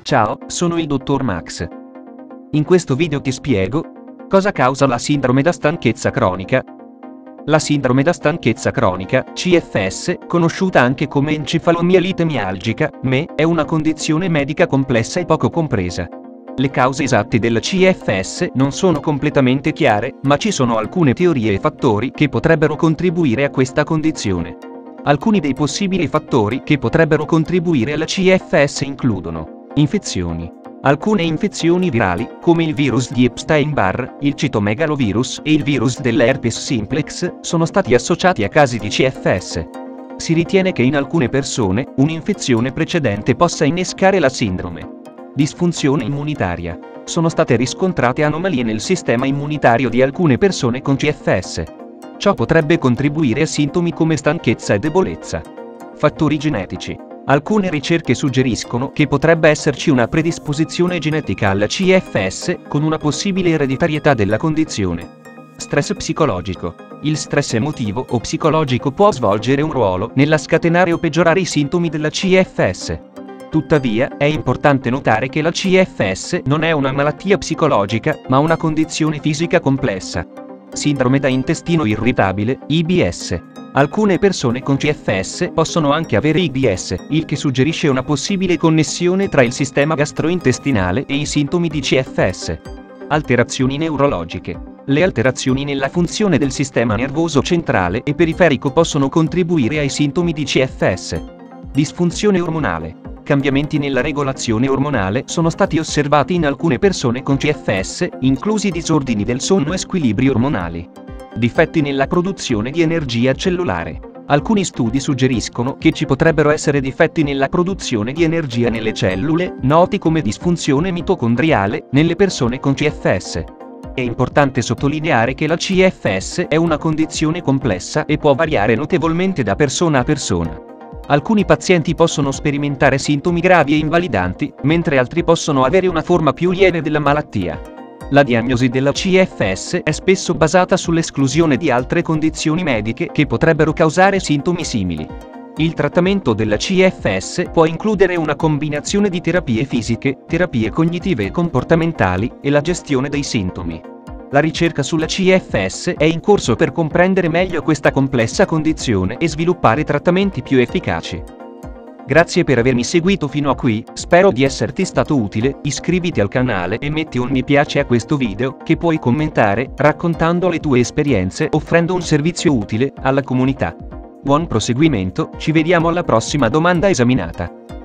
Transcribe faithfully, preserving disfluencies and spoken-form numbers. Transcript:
Ciao, sono il dottor Max. In questo video ti spiego cosa causa la sindrome da stanchezza cronica. La sindrome da stanchezza cronica, C F S, conosciuta anche come encefalomielite mialgica, M E, è una condizione medica complessa e poco compresa. Le cause esatte della C F S non sono completamente chiare, ma ci sono alcune teorie e fattori che potrebbero contribuire a questa condizione. Alcuni dei possibili fattori che potrebbero contribuire alla C F S includono infezioni. Alcune infezioni virali, come il virus di Epstein-Barr, il citomegalovirus e il virus dell'herpes simplex, sono stati associati a casi di C F S. Si ritiene che in alcune persone, un'infezione precedente possa innescare la sindrome. Disfunzione immunitaria. Sono state riscontrate anomalie nel sistema immunitario di alcune persone con C F S. Ciò potrebbe contribuire a sintomi come stanchezza e debolezza. Fattori genetici. Alcune ricerche suggeriscono che potrebbe esserci una predisposizione genetica alla C F S, con una possibile ereditarietà della condizione. Stress psicologico. Il stress emotivo o psicologico può svolgere un ruolo nella scatenare o peggiorare i sintomi della C F S. Tuttavia, è importante notare che la C F S non è una malattia psicologica, ma una condizione fisica complessa. Sindrome da intestino irritabile, I B S. Alcune persone con C F S possono anche avere I B S, il che suggerisce una possibile connessione tra il sistema gastrointestinale e i sintomi di C F S. Alterazioni neurologiche. Le alterazioni nella funzione del sistema nervoso centrale e periferico possono contribuire ai sintomi di C F S. Disfunzione ormonale. Cambiamenti nella regolazione ormonale sono stati osservati in alcune persone con C F S, inclusi disordini del sonno e squilibri ormonali. Difetti nella produzione di energia cellulare. Alcuni studi suggeriscono che ci potrebbero essere difetti nella produzione di energia nelle cellule, noti come disfunzione mitocondriale, nelle persone con C F S. È importante sottolineare che la C F S è una condizione complessa e può variare notevolmente da persona a persona. Alcuni pazienti possono sperimentare sintomi gravi e invalidanti, mentre altri possono avere una forma più lieve della malattia. La diagnosi della C F S è spesso basata sull'esclusione di altre condizioni mediche che potrebbero causare sintomi simili. Il trattamento della C F S può includere una combinazione di terapie fisiche, terapie cognitive e comportamentali, e la gestione dei sintomi. La ricerca sulla C F S è in corso per comprendere meglio questa complessa condizione e sviluppare trattamenti più efficaci. Grazie per avermi seguito fino a qui, spero di esserti stato utile. Iscriviti al canale e metti un mi piace a questo video, che puoi commentare, raccontando le tue esperienze, offrendo un servizio utile alla comunità. Buon proseguimento, ci vediamo alla prossima domanda esaminata.